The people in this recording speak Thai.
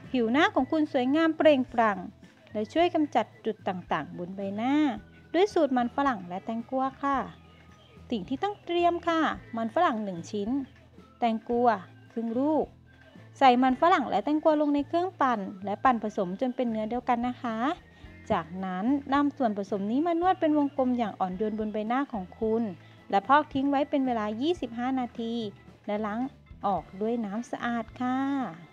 ผิวหน้าของคุณสวยงามเปล่งปลั่งและช่วยกำจัดจุดต่างๆบนใบหน้าด้วยสูตรมันฝรั่งและแตงกวาค่ะสิ่งที่ต้องเตรียมค่ะมันฝรั่ง1ชิ้นแตงกวาครึ่งลูกใส่มันฝรั่งและแตงกวาลงในเครื่องปั่นและปั่นผสมจนเป็นเนื้อเดียวกันนะคะจากนั้นนำส่วนผสมนี้มานวดเป็นวงกลมอย่างอ่อนโยนบนใบหน้าของคุณและพอกทิ้งไว้เป็นเวลา25นาทีและล้างออกด้วยน้ำสะอาดค่ะ